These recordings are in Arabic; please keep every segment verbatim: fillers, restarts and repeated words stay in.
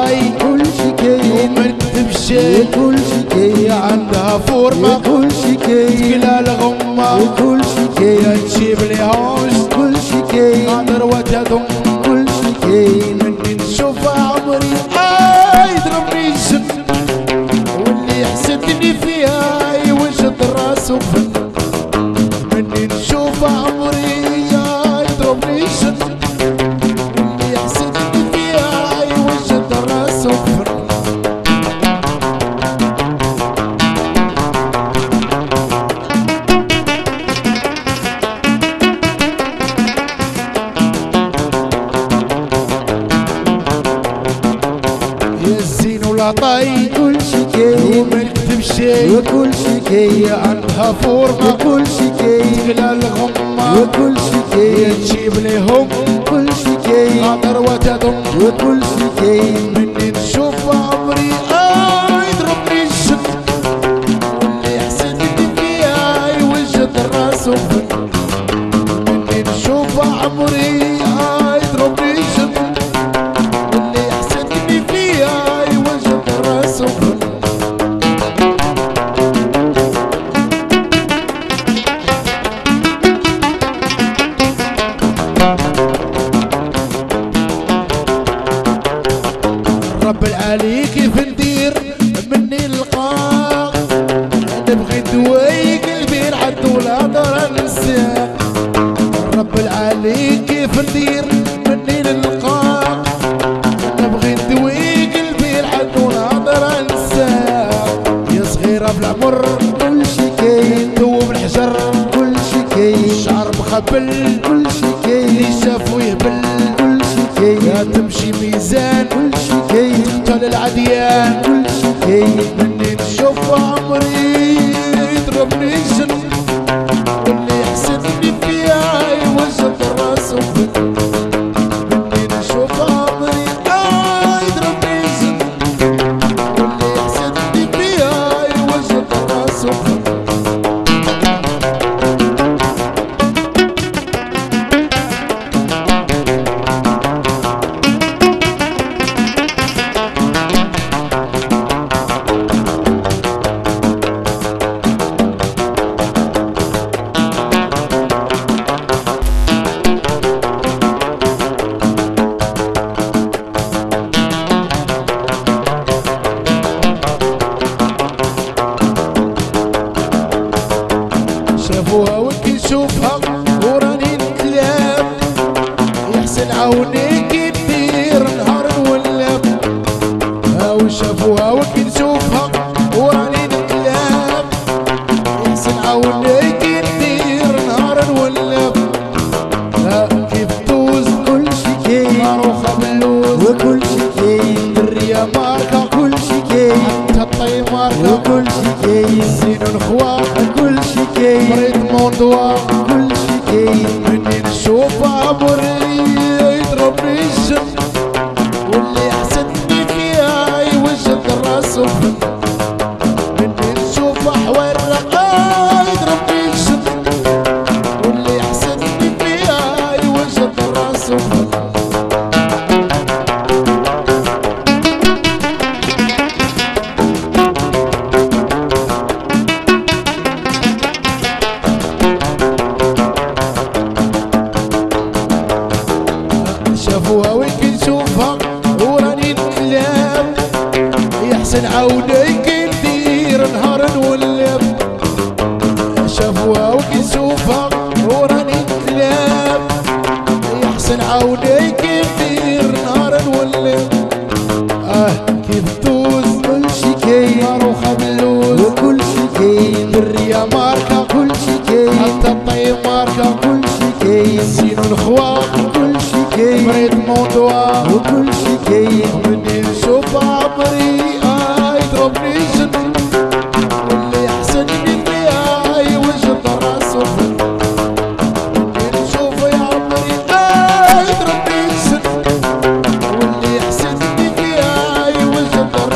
طاي كل شي كاين ومن تمشي كل شي كاين عندها فورمة كل شي كاين تقلى الغمة كل شي كاين تجيب لي هوش كل شي كاين ناظر وتضم كل شي كاين مني نشوفها عمري آه يضربني الجن واللي يحسدني فيها يوجد راسه فن مني نشوفها عمري آه يضربني الجن واللي يحسدني فيها يوجد راسه فن يا الزين ولا طاي كل شي كاين وما نكتب شي وكل شي كاين عندها فورمة وكل شي كاين تقلى الغمة وكل شي كاين تجيب ليهم كل شي كاين ناظر وتضم وكل شي كاين مني نشوف عمري آه يضربني الجن واللي يحسدني فيها يوجد راسه فن مني نشوف عمري آه يضربني الجن واللي يحسدني فيها يوجد راسه فن رب العالي كيف ندير مني القاق نبغي دواي قلبي نعد ولا ضر نساق رب العالي كيف ندير مني القاق نبغي دواي قلبي نعد ولا ضر نساق يا صغيرة بالعمر كل شي كاين دوب الحجر كل شي كاين الشعر مخبل كل شي كاين اللي شاف ويهبل كل شي يا كاين تمشي ميزان كل شي كاين تقتل العديان كل شي كاين مني نشوف عمري يضربني الجن واللي يحسدني فيها يوجد راسه فن مني نشوف عمري آه يضربني الجن واللي يحسدني فيها يوجد راسه فن شافوها وكي نشوفها وراني نتلام يحسن عاوني كي ندير نهار نولف هاو شافوها وكي نشوفها وراني نتلام يحسن عاوني كي ندير نهار نولف لا كيف توز كل شي كاين ماروخة باللوز وكل شي كاين درية ماركة كل شي كاين حتى الطي ماركة وكل شي كاين زين الخوا كل شي كاين مريض موندوا كل شي كاين مني نشوف عمري يضربني الجن واللي يحسدني فيها يوجد راسه فن مني نشوف حوار آه يضربني الجن واللي يحسدني فيها يوجد راسه فن شافوها وين كنشوفها وراني نتلام يحسن عاودي كي ندير نهار نولف شافوها وين كنشوفها وراني نتلام يحسن عاودي كي ندير نهار نولف اه كيف توز كل شي كاين ماروخة باللوز وكل شي كاين درية ماركة كل شي كاين حتى الطي ماركة كل شي كاين زين الخوا كل شي كاين مريض موضوع وكل شي كاين مني نشوف عمري آه يضربني الجن واللي يحسدني فيها يوجد راسه فن مني نشوف يا عمري آه يضربني الجن واللي يحسدني فيها يوجد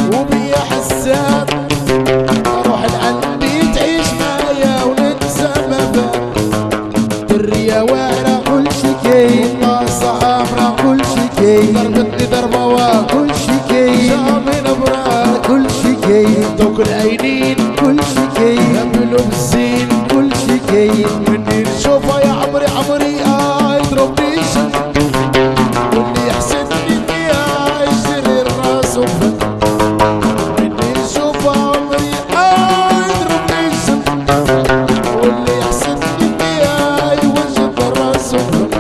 وبيا حسان اروح لعندي تعيش معايا وننسى ما فات. درية واعرة كل شي كاين، طاسة عامرة كل شي كاين، ضربتني ضربة واعرة كل شي كاين، شامي نبرة كل شي كاين، دوك العينين كل شي كاين، يعملوا بالزين كل شي كاين. مني نشوفها يا عمري عمري اه يضربني شن، واللي يحسدني فيها يشتري الراس وفن. مني نشوفها عمري اه يضربني شن، واللي يحسدني فيها يوجد الراس وفن.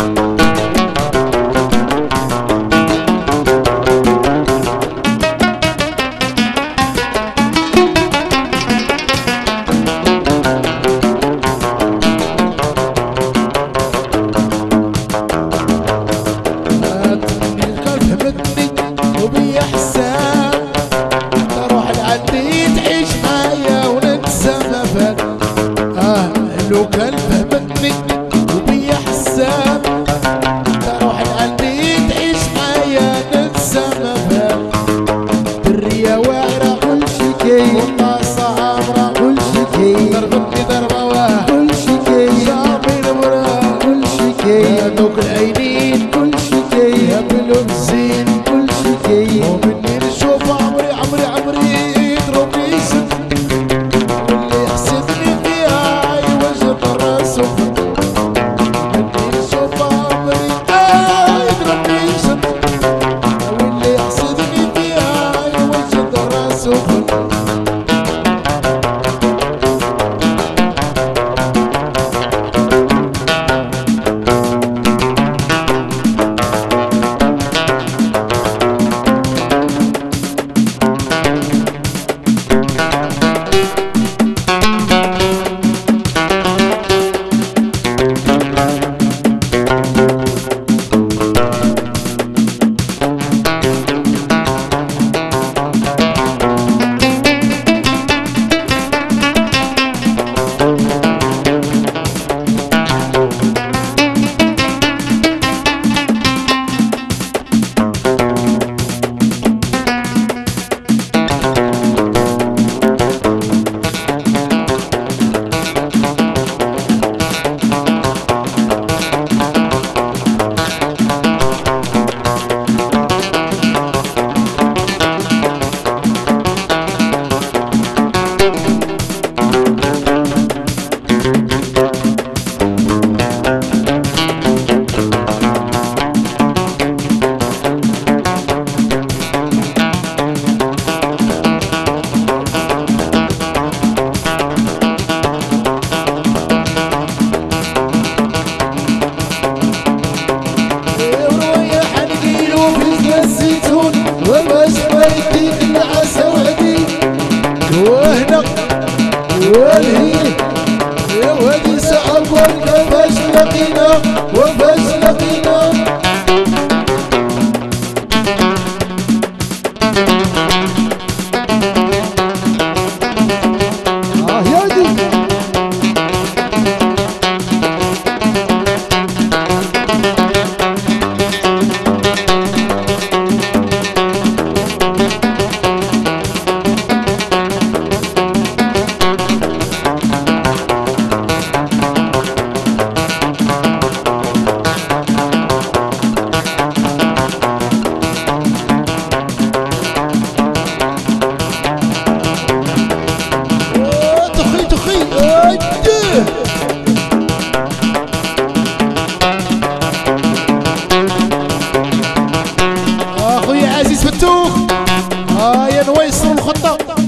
وبيا حسان تروح لعندي تعيش معايا وننسى ما فات. اه لو كان فهمتني وبيا حسان تروح لعندي تعيش معايا ننسى ما فات. درية واعرة كل شي كاين، وطاسة عامرة كل شي كاين، ضربتني ضربة واه كل شي كاين، شامي نبرة كل شي يا كاين، دوك العينين كل شي كاين، يعملوا بالزين. كل شي كاين. ومني نشوف عمري عمري عمري يضربني سن، واللي يحسدني فيها يوجد الراس وفن. مني نشوف عمري آه يضربني سن، واللي يحسدني فيها يوجد الراس وفن. والهي يا ودي صعب والكفاش لقينا وفاش لقينا. اه يا دي اخويا عزيز فتوح ها يا نويصر الخطه.